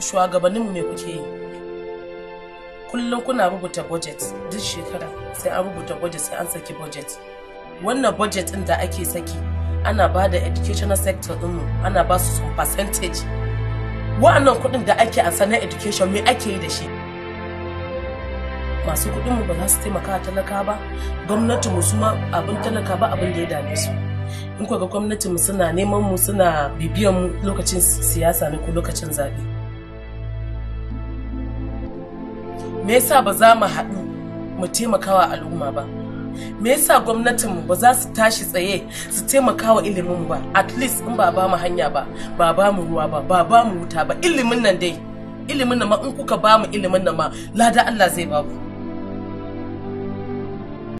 shugabanninmu me kuke yi? Kullum kuna rubuta budget duk shekara, sai an rubuta budget, sai an saki budget. Wannan budget din da ake saki ana ba da educational sector ɗinmu, ana ba su some percentage. Wa'annan kuɗin da ake ansa na education me ake yi da shi? Masu kuɗinmu ba za su taimaka talaka ba, gwamnatinmu su ma abin talaka ba abin da ya dame su. In kuwa ga gwamnatinmu suna neman mu, suna bibiyan mu lokacin siyasa ne ko lokacin zaɓe. Me yasa ba za mu haɗu mu taimakawa al'umma ba? Me yasa gwamnatinmu ba za su tashi tsaye su taimakawa ilimin ba? At least in ba mu hanya ba, ba mu ruwa ba mu wuta ba, ilimin nan dai, ilimin nan ma in kuka ba mu ilimin nan ma lada Allah zai ba ku.